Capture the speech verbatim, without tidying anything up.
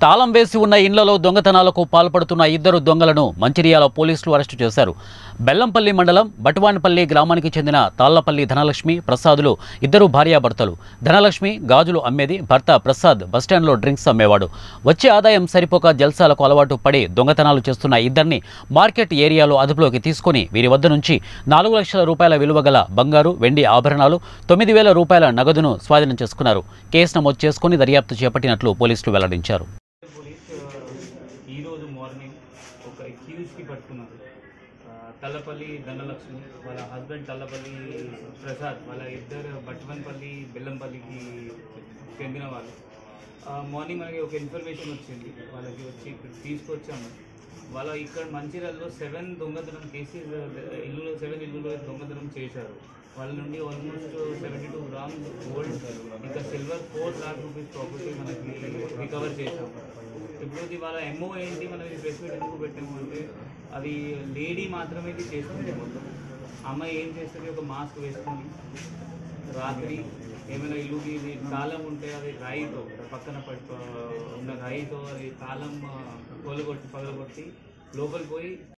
తాళం వేసి ఉన్న ఇళ్లలో దొంగతనాలకు పాల్పడుతున్న ఇద్దరు దొంగలను మంచిర్యాల పోలీసులు అరెస్టు చేశారు. బెల్లంపల్లి మండలం బట్వాన్పల్లి గ్రామానికి చెందిన తాళ్లపల్లి ధనలక్ష్మి ప్రసాదులు ఇద్దరు భార్యాభర్తలు. ధనలక్ష్మి గాజులు అమ్మేది, భర్త ప్రసాద్ బస్టాండ్లో డ్రింక్స్ అమ్మేవాడు. వచ్చే ఆదాయం సరిపోక జల్సాలకు అలవాటు పడి దొంగతనాలు చేస్తున్న ఇద్దరిని మార్కెట్ ఏరియాలో అదుపులోకి తీసుకుని వీరి వద్ద నుంచి నాలుగు లక్షల రూపాయల విలువ గల బంగారు, వెండి ఆభరణాలు, తొమ్మిది వేల రూపాయల నగదును స్వాధీనం చేసుకున్నారు. కేసు నమోదు చేసుకుని దర్యాప్తు చేపట్టినట్లు పోలీసులు వెల్లడించారు. ఈరోజు మార్నింగ్ ఒక అక్యూజ్కి పట్టుకున్నారు. తల్లపల్లి ధనలక్ష్మి వాళ్ళ హస్బెండ్ తల్లపల్లి ప్రసాద్ వాళ్ళ ఇద్దరు బట్వన్పల్లి బెల్లంపల్లికి చెందిన వాళ్ళు. మార్నింగ్ మనకి ఒక ఇన్ఫర్మేషన్ వచ్చింది, వాళ్ళకి వచ్చి ఇక్కడ తీసుకొచ్చాము. వాళ్ళ ఇక్కడ మంచిర్యాలలో సెవెన్ దొంగతనం కేసెస్, ఇల్లు సెవెన్ ఇల్లులో దొంగతనం చేశారు. వాళ్ళ నుండి almost seventy two grams gold ఇంకా silver four lakh rupees property మనకి రికవర్ చేశాము. ఇప్పుడు వాళ్ళ ఎంఓ ఏంటి, మనం ఇది ప్రెస్ మీట్ ఎందుకు పెట్టాము అంటే, అది లేడీ మాత్రమే ఇది చేస్తుంది. మొత్తం అమ్మాయి ఏం చేస్తుంది, ఒక మాస్క్ వేసుకొని రాత్రి ఏమైనా ఇల్లుకి తాళం ఉంటే అది రాయితో పక్కన పట్టు ఉన్న రాయితో అది తాళం కొలగొట్టి పగలగొట్టి లోపలికి పోయి